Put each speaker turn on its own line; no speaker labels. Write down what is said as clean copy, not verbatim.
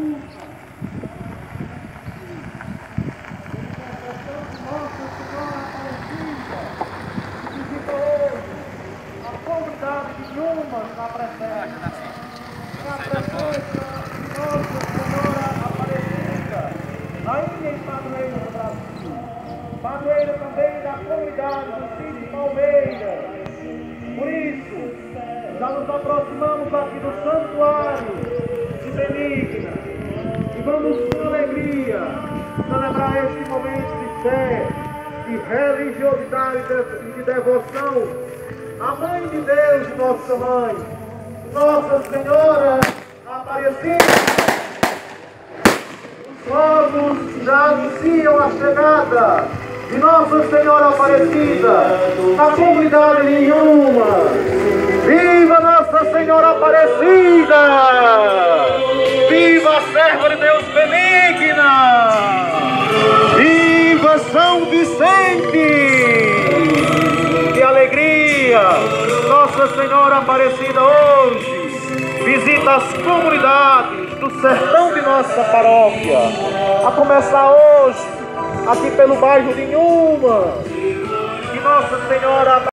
Na presença de Nossa Senhora Aparecida, ainda em padroeira do Brasil, padroeira também da comunidade do Sítio Palmeiras. Por isso, já nos aproximamos aqui do santuário de Benigna e vamos com alegria celebrar este momento de fé, de religiosidade e de devoção a Mãe de Deus, nossa Mãe, Nossa Senhora Aparecida. Os fogos já anunciam a chegada de Nossa Senhora Aparecida na comunidade nenhuma. Viva Nossa Senhora Aparecida! Viva a serva de Deus benigna! Viva São Vicente! Que alegria! Nossa Senhora Aparecida hoje visita as comunidades do sertão de nossa paróquia, a começar hoje aqui pelo bairro de Inhuma. Que Nossa Senhora